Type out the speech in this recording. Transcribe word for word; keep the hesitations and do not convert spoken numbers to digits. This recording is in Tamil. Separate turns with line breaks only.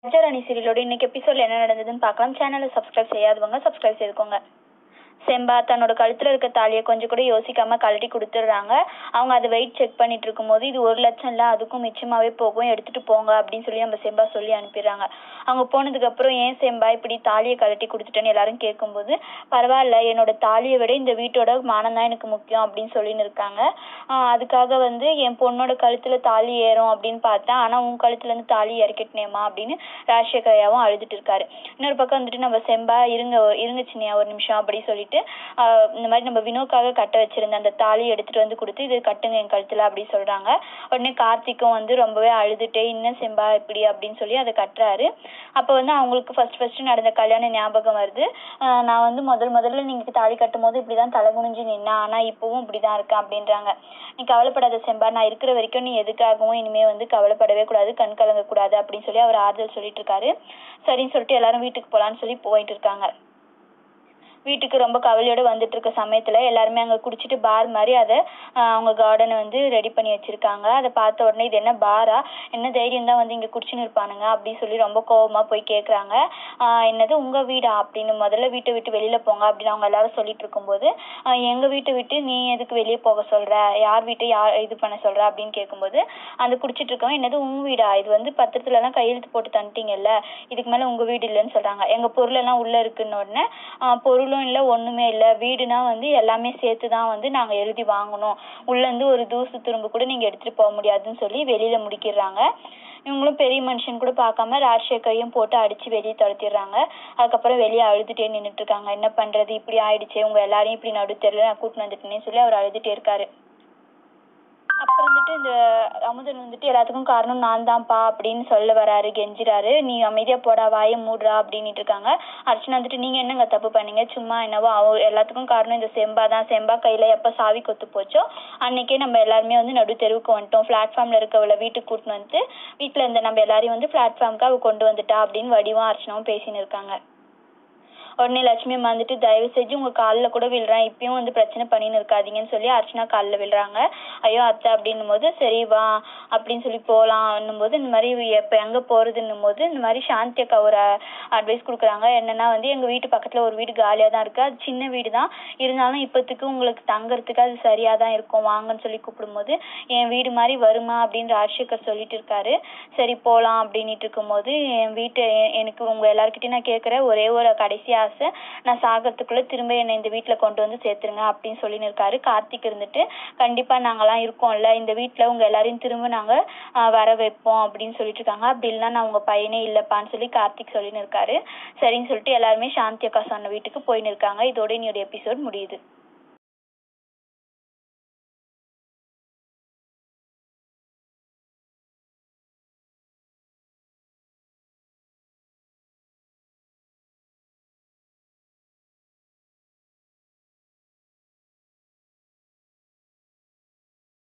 ராணி சீரியலோட இன்னைக்கு எபிசோட்ல என்ன நடந்ததுன்னு பார்க்கலாம். சேனலை சப்ஸ்கிரைப் செய்யாதவங்க சப்ஸ்கிரைப் செய்துக்கோங்க. செம்பா தன்னோட கழுத்துல இருக்க தாலியை கொஞ்சம் கூட யோசிக்காம கழட்டி கொடுத்துடுறாங்க. அவங்க அதை வெயிட் செக் பண்ணிட்டு இருக்கும் போது இது ஒரு லட்சம் இல்ல, அதுக்கும் மிச்சமாவே போகும், எடுத்துட்டு போங்க அப்படின்னு சொல்லி நம்ம செம்பா சொல்லி அனுப்பிடுறாங்க. அவங்க போனதுக்கு அப்புறம் ஏன் செம்பா இப்படி தாலியை கழட்டி கொடுத்துட்டேன்னு எல்லாரும் கேட்கும்போது, பரவாயில்ல, என்னோட தாலியை விட இந்த வீட்டோட மானம் தான் எனக்கு முக்கியம் அப்படின்னு சொல்லின்னு இருக்காங்க. ஆஹ் அதுக்காக வந்து என் பொண்ணோட கழுத்துல தாலி ஏறும் அப்படின்னு பார்த்தேன், ஆனா உன் கழுத்துல இருந்து தாலி இறக்கிட்டேமா அப்படின்னு ராஜசேகரையாவும் அழுதுட்டு இருக்காரு. இன்னொரு பக்கம் வந்துட்டு நம்ம செம்பா இருங்க இருங்க சின்னியா ஒரு நிமிஷம் அப்படி சொல்லிட்டு ஆஹ் இந்த மாதிரி நம்ம வினோக்காக கட்ட வச்சிருந்த அந்த தாலி எடுத்துட்டு வந்து கொடுத்து இது கட்டுங்க என் கழுத்துல அப்படி சொல்றாங்க. உடனே கார்த்திக்கும் வந்து ரொம்பவே அழுதுட்டே இன்னும் செம்பா இப்படி அப்படின்னு சொல்லி அதை கட்டுறாரு. அப்ப வந்து அவங்களுக்கு ஃபர்ஸ்ட் ஃபர்ஸ்ட் நடந்த கல்யாணம் ஞாபகம் வருது. ஆஹ் நான் வந்து முதல் முதல்ல நீங்க தாலி கட்டும் போது இப்படிதான் தலை குனிஞ்சு நின்னா, ஆனா இப்பவும் இப்படிதான் இருக்கேன் அப்படின்றாங்க. நீ கவலைப்படாத செம்பா, நான் இருக்கிற வரைக்கும் நீ எதுக்காகவும் இனிமே வந்து கவலைப்படவே கூடாது, கண் கலங்க கூடாது அப்படின்னு சொல்லி அவர் ஆறுதல் சொல்லிட்டு இருக்காரு. சரின்னு சொல்லிட்டு எல்லாரும் வீட்டுக்கு போலான்னு சொல்லி போயிட்டு இருக்காங்க. வீட்டுக்கு ரொம்ப கவலையோட வந்துட்டு இருக்க சமயத்துல எல்லாருமே அங்க குடிச்சிட்டு பார் மாதிரி அதை அவங்க கார்டனை வந்து ரெடி பண்ணி வச்சிருக்காங்க. அதை பார்த்த உடனே இது என்ன பாரா, என்ன தைரியம் தான் வந்து இங்க குடிச்சுன்னு இருப்பானுங்க அப்படின்னு சொல்லி ரொம்ப கோவமா போய் கேக்குறாங்க. ஆஹ் என்னது உங்க வீடா அப்படின்னு, முதல்ல வீட்டை விட்டு வெளியில போங்க அப்படின்னு அவங்க எல்லாரும் சொல்லிட்டு இருக்கும்போது, ஆஹ் எங்க வீட்டை விட்டு நீ எதுக்கு வெளியே போக சொல்ற, யார் வீட்டை யார் இது பண்ண சொல்ற அப்படின்னு கேட்கும்போது, அந்த குடிச்சிட்டு இருக்கவங்க என்னது உங்க வீடா, இது வந்து பத்திரத்துல எல்லாம் கையெழுத்து போட்டு தந்துட்டீங்கல்ல, இதுக்கு மேல உங்க வீடு இல்லைன்னு சொல்றாங்க. எங்க பொருள் எல்லாம் உள்ள இருக்குன்னு உடனே ஆஹ் பொருள் இல்ல ஒண்ணுமே இல்ல, வீடுனா வந்து எல்லாமே சேர்த்துதான் வந்து நாங்க எழுதி வாங்கணும், உள்ள இருந்து ஒரு தூசு துரும்பு கூட நீங்க எடுத்துட்டு போக முடியாதுன்னு சொல்லி வெளியில முடிக்கிறாங்க. இவங்களும் பெரிய மனுஷன் கூட பார்க்காம ராஜசேகரையும் போட்டு அடிச்சு வெளியே துரத்திடுறாங்க. அதுக்கப்புறம் வெளியே அழுதுட்டே நின்றுட்டு இருக்காங்க. என்ன பண்றது, இப்படி ஆயிடுச்சு, உங்க எல்லாரையும் இப்படி நடு தெருல நான் கூட்டிட்டு வந்துட்டேன்னு சொல்லி அவர் அழுதுட்டே இருக்காரு. அப்புறம் வந்துட்டு இந்த அமுதன் வந்துட்டு எல்லாத்துக்கும் காரணம் நான் தான்ப்பா அப்படின்னு சொல்ல வராரு, கெஞ்சிராரு. நீ அமைதியா போடா, வாயை மூடுறா அப்படின்னுட்டு இருக்காங்க. அர்ச்சனா வந்துட்டு நீங்க என்னங்க தப்பு பண்ணீங்க, சும்மா என்னவோ அவ எல்லாத்துக்கும் காரணம் இந்த செம்பா தான், செம்பா கையில எப்ப சாவி கொத்து போச்சோ அன்னைக்கே நம்ம எல்லாருமே வந்து நடு தெருவுக்கு வந்துட்டோம், பிளாட்ஃபார்ம்ல இருக்கவளை வீட்டுக்கு கூட்டின்னு வந்து வீட்டுல இருந்த நம்ம எல்லாரையும் வந்து பிளாட்ஃபார்முக்கு அவ கொண்டு வந்துட்டா அப்படின்னு வடிவும் அர்ச்சனாவும் பேசின்னு இருக்காங்க. உடனே லட்சுமி அம்மா வந்துட்டு தயவு செஞ்சு உங்க காலில் கூட விழுறேன், இப்பயும் வந்து பிரச்சனை பண்ணின்னு இருக்காதீங்கன்னு சொல்லி அர்ச்சனா காலில் விழுறாங்க. ஐயோ அத்தை அப்படின்னும் போது சரி வா அப்படின்னு சொல்லி போகலான்னும் போது, இந்த மாதிரி எப்போ எங்கே போகிறதுன்னும் போது இந்த மாதிரி சாந்தி அக்கா ஒரு அட்வைஸ் கொடுக்குறாங்க. என்னன்னா வந்து எங்கள் வீட்டு பக்கத்தில் ஒரு வீடு காலியாக தான் இருக்குது, அது சின்ன வீடு தான், இருந்தாலும் இப்போத்துக்கு உங்களுக்கு தங்கறதுக்கு அது சரியாக தான் இருக்கும், வாங்கன்னு சொல்லி கூப்பிடும்போது என் வீடு மாதிரி வருமா அப்படின்னு ராஜசேகர் சொல்லிட்டு இருக்காரு. சரி போகலாம் அப்படின்ட்டு இருக்கும்போது, என் வீட்டு எனக்கு உங்கள் எல்லாருக்கிட்டையும் நான் கேட்குற ஒரே ஒரு கடைசி ஆசை, நான் சாகிறதுக்குள்ள திரும்ப என்னை இந்த வீட்டுல கொண்டு வந்து சேர்த்துருங்க அப்படின்னு சொல்லின்னு இருக்காரு. கார்த்திக் இருந்துட்டு கண்டிப்பா நாங்கெல்லாம் இருக்கோம்ல, இந்த வீட்டுல உங்க எல்லாரையும் திரும்ப நாங்க வர வைப்போம் அப்படின்னு சொல்லிட்டு இருக்காங்க. அப்படி இல்லைன்னா நான் உங்க பையனே இல்லப்பான்னு சொல்லி கார்த்திக் சொல்லின்னு இருக்காரு. சரின்னு சொல்லிட்டு எல்லாருமே சாந்தி அக்கா சொன்ன வீட்டுக்கு போயின்னு இருக்காங்க. இதோட என்னுடைய எபிசோட் முடியுது.